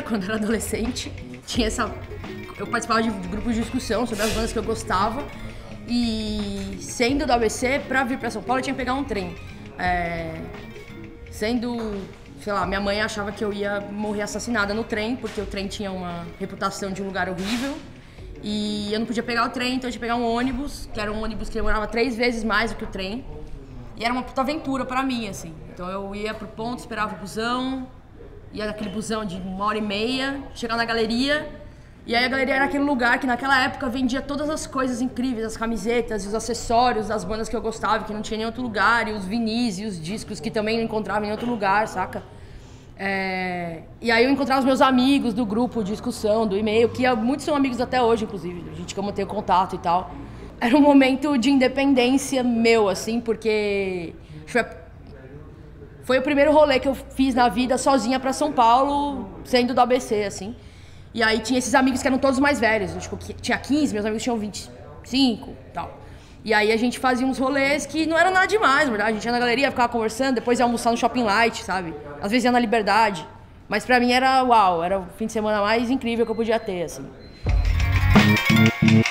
quando era adolescente. Eu participava de grupos de discussão sobre as bandas que eu gostava. E sendo do ABC, pra vir pra São Paulo, eu tinha que pegar um trem. Sei lá, minha mãe achava que eu ia morrer assassinada no trem, porque o trem tinha uma reputação de um lugar horrível. E eu não podia pegar o trem, então eu tinha que pegar um ônibus, que era um ônibus que demorava 3 vezes mais do que o trem. E era uma puta aventura pra mim, assim. Então eu ia pro ponto, esperava o busão, ia naquele busão de 1h30, chegava na galeria. E aí a galeria era aquele lugar que naquela época vendia todas as coisas incríveis, as camisetas e os acessórios das bandas que eu gostava, que não tinha em outro lugar, e os vinis e os discos que também não encontrava em outro lugar, saca? E aí eu encontrava os meus amigos do grupo de discussão, do e-mail, que muitos são amigos até hoje, inclusive, a gente que eu mantenho contato e tal. Era um momento de independência meu, assim, porque foi o primeiro rolê que eu fiz na vida sozinha pra São Paulo, sendo do ABC, assim. E aí tinha esses amigos que eram todos mais velhos, tipo, tinha 15, meus amigos tinham 25 e tal. E aí a gente fazia uns rolês que não era nada demais, na verdade. A gente ia na galeria, ficava conversando, depois ia almoçar no Shopping Light, sabe? Às vezes ia na Liberdade. Mas pra mim era uau, era o fim de semana mais incrível que eu podia ter, assim.